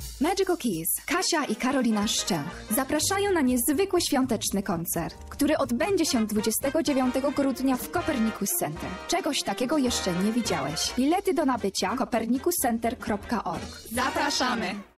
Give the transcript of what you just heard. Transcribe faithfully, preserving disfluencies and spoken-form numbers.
Magical Keys, Kasia i Karolina Szczęch zapraszają na niezwykły świąteczny koncert, który odbędzie się dwudziestego dziewiątego grudnia w Copernicus Center. Czegoś takiego jeszcze nie widziałeś. Bilety do nabycia copernicus center kropka org. Zapraszamy!